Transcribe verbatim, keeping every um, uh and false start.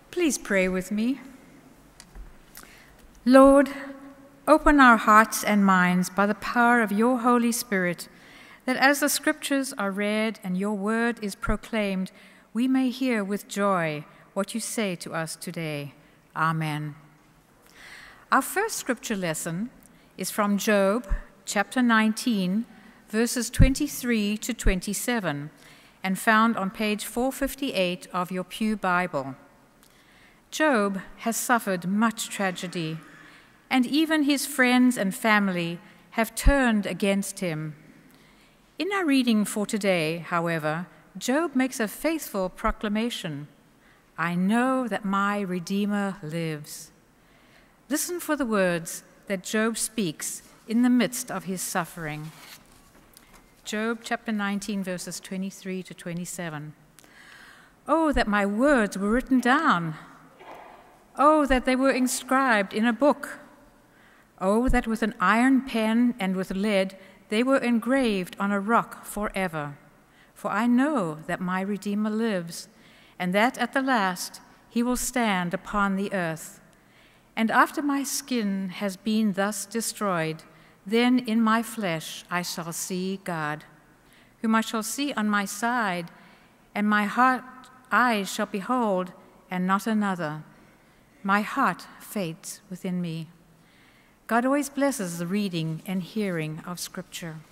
Please pray with me. Lord, open our hearts and minds by the power of your Holy Spirit, that as the scriptures are read and your word is proclaimed, we may hear with joy what you say to us today. Amen. Our first scripture lesson is from Job, chapter nineteen, verses twenty-three to twenty-seven, and found on page four fifty-eight of your Pew Bible. Job has suffered much tragedy, and even his friends and family have turned against him. In our reading for today, however, Job makes a faithful proclamation. I know that my Redeemer lives. Listen for the words that Job speaks in the midst of his suffering. Job chapter nineteen, verses twenty-three to twenty-seven. Oh, that my words were written down. Oh, that they were inscribed in a book. Oh, that with an iron pen and with lead they were engraved on a rock forever. For I know that my Redeemer lives, and that at the last he will stand upon the earth. And after my skin has been thus destroyed, then in my flesh I shall see God, whom I shall see on my side, and my heart eyes shall behold, and not another. My heart faints within me. God always blesses the reading and hearing of Scripture.